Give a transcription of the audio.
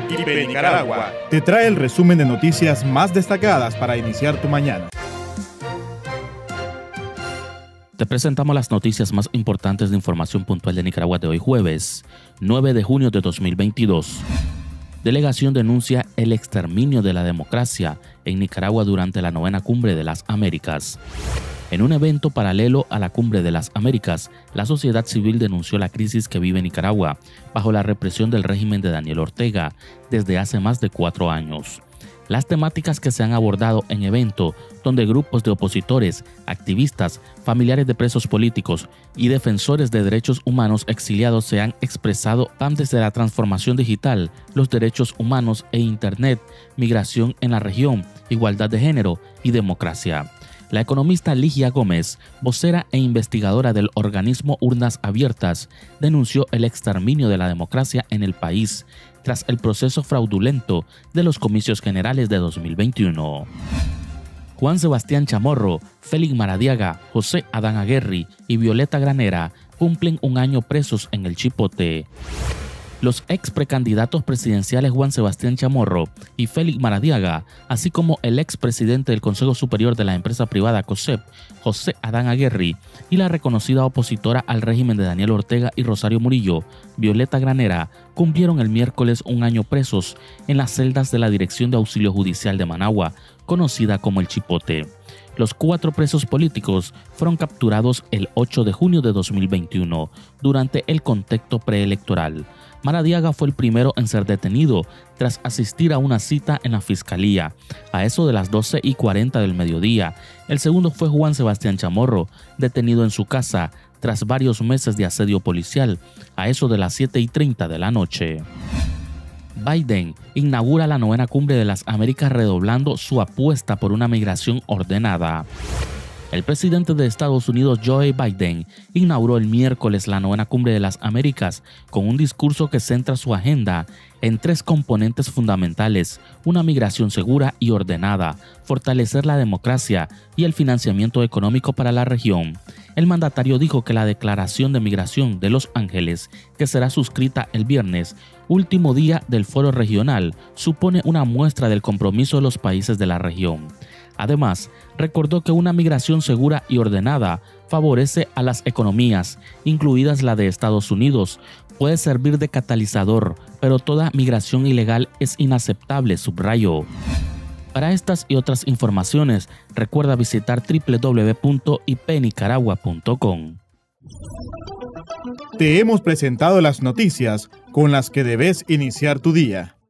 IP Nicaragua te trae el resumen de noticias más destacadas para iniciar tu mañana. Te presentamos las noticias más importantes de información puntual de Nicaragua de hoy jueves, 9 de junio de 2022. Delegación denuncia el exterminio de la democracia en Nicaragua durante la 9ª Cumbre de las Américas. En un evento paralelo a la Cumbre de las Américas, la sociedad civil denunció la crisis que vive Nicaragua bajo la represión del régimen de Daniel Ortega desde hace más de 4 años. Las temáticas que se han abordado en evento, donde grupos de opositores, activistas, familiares de presos políticos y defensores de derechos humanos exiliados se han expresado, van desde la transformación digital, los derechos humanos e Internet, migración en la región, igualdad de género y democracia. La economista Ligia Gómez, vocera e investigadora del organismo Urnas Abiertas, denunció el exterminio de la democracia en el país tras el proceso fraudulento de los comicios generales de 2021. Juan Sebastián Chamorro, Félix Maradiaga, José Adán Aguerri y Violeta Granera cumplen 1 año presos en el Chipote. Los ex precandidatos presidenciales Juan Sebastián Chamorro y Félix Maradiaga, así como el ex presidente del Consejo Superior de la empresa privada COSEP, José Adán Aguerri, y la reconocida opositora al régimen de Daniel Ortega y Rosario Murillo, Violeta Granera, cumplieron el miércoles 1 año presos en las celdas de la Dirección de Auxilio Judicial de Managua, conocida como el Chipote. Los 4 presos políticos fueron capturados el 8 de junio de 2021 durante el contexto preelectoral. Maradiaga fue el primero en ser detenido tras asistir a una cita en la fiscalía a eso de las 12:40 del mediodía. El segundo fue Juan Sebastián Chamorro, detenido en su casa tras varios meses de asedio policial a eso de las 7:30 de la noche. Biden inaugura la 9ª Cumbre de las Américas redoblando su apuesta por una migración ordenada. El presidente de Estados Unidos, Joe Biden, inauguró el miércoles la 9ª Cumbre de las Américas con un discurso que centra su agenda en 3 componentes fundamentales: una migración segura y ordenada, fortalecer la democracia y el financiamiento económico para la región. El mandatario dijo que la Declaración de Migración de Los Ángeles, que será suscrita el viernes, último día del foro regional, supone una muestra del compromiso de los países de la región. Además, recordó que una migración segura y ordenada favorece a las economías, incluidas la de Estados Unidos. Puede servir de catalizador, pero toda migración ilegal es inaceptable, subrayó. Para estas y otras informaciones, recuerda visitar www.ipnicaragua.com. Te hemos presentado las noticias con las que debes iniciar tu día.